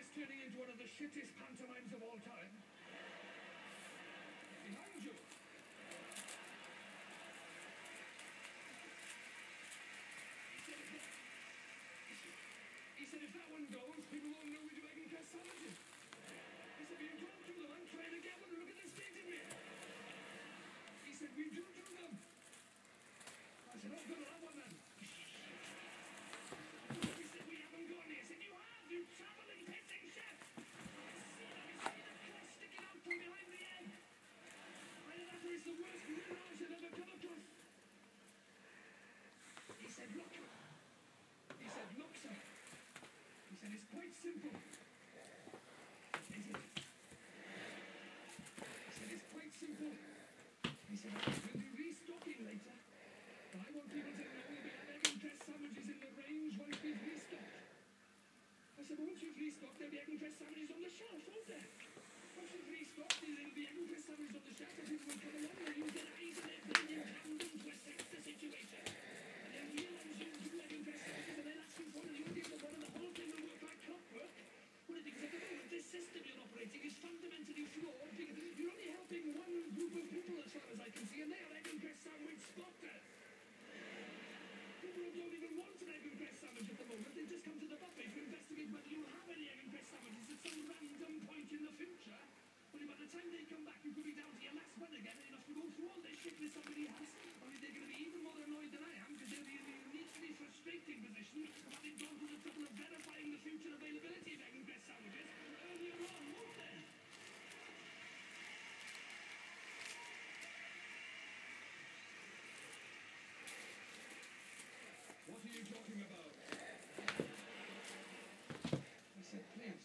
turning into one of the shittest pantomimes of all time. Behind you. He said, if that one goes, people won't know we do egg and cress sandwiches. He said, you don't do them, I'm trying to get one. Look at the state of me. He said, we do them. I said, oh, good, I'll have one then. He said, we haven't got any. I said, you have, you traveling pissing chef. I see the crust sticking out from behind the egg. I said, that is the worst mirage I've ever come across. He said, look. He said, look, sir. He said, it's quite simple. Is it? He said, it's quite simple. He said, we'll be restocking later. But I want people to know we'll be having egg and cress sandwiches in the range once we've restocked. I said, but once you've restocked, there'll be egg and cress sandwiches on the shelf, won't there? Once you've restocked, there'll be egg and cress sandwiches on the shelf, and people will come along and use their eyes and their brain in tandem to assess the situation. And they'll realise you do egg and cress sandwiches, and they'll ask you for it, and you'll give them one, and the whole thing will work like clockwork. Well, because at the moment, this system you're operating is fundamentally flawed, because you're only helping one group of people as far as I can see, and they are egg and cress sandwich spotters. People who don't even want an egg and cress sandwich at the moment, they just come to the buffet to investigate whether you have any egg and cress sandwiches at some random point in the future. Only by the time they come back, you could be down to your last one again, and you'll have to go through all this shit with somebody else. Only they're going to be even more annoyed than I am, because they'll be in a uniquely frustrating position of having gone to the trouble of verifying the future availability of egg and cress sandwiches earlier on, won't they? What are you talking about? I said, please.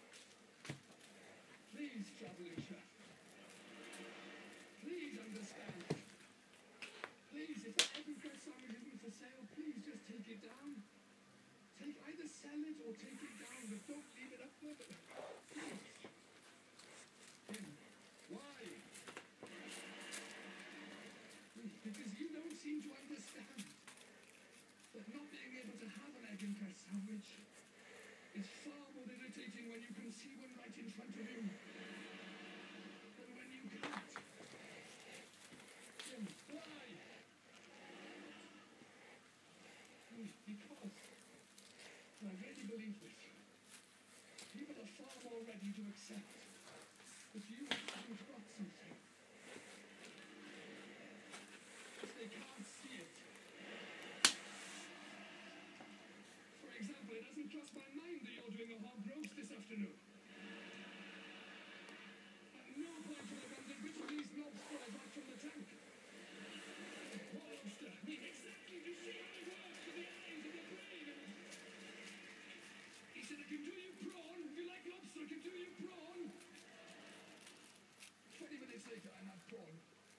Please, traveling chef. Please understand. Please, if that egg and cress sandwich isn't for sale, please just take it down. Either sell it or take it down, but don't leave it up there. Please. Tim, why? Because you don't seem to understand that not being able to have an egg and cress sandwich is far more irritating when you can see one right in front of you than when you can't. Tim, why? Because, and I really believe this, people are far more ready to accept that you haven't got something. If they can't see it. For example, it doesn't cross my mind that you're doing a hog roast this afternoon. At no point will I want a bit of these knobs fly back from the tank. What lobster? I mean, exactly, you see how it works with the eyes and the brain. He said, I can do you prawn. If you like lobster, I can do you prawn. 20 minutes later, I had prawn.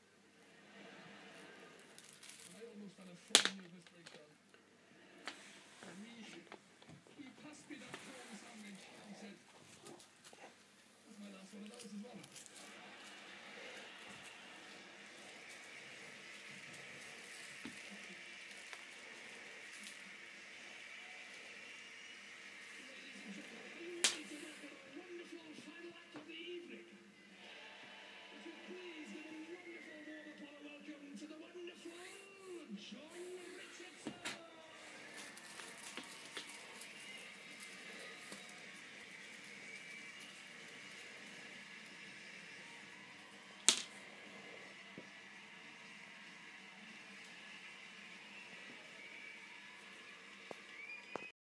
I almost had a full nervous breakdown. And he passed me that prawn sandwich and said, that's my last one of those as well. John